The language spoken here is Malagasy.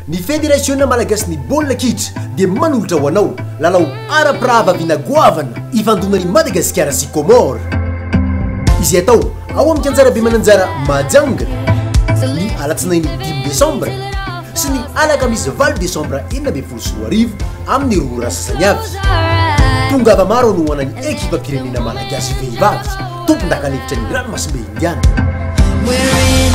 ny fédération malagasy ny baolina kitra dia manolotra ho anao lalao ara-prava vinagoavana ifandonany Madagasikara sy Comore izy atao ao amin'ny kanjarabe mananjara Mahajanga ny alatsinainy 10 décembre sy ny alakamisy 20 décembre 2024 amin'ny rora sasany avy tongava maro no hoanany ekipa pirenena malagasy vehivavy tompon-dakanevitra ny ranomasimbe indiana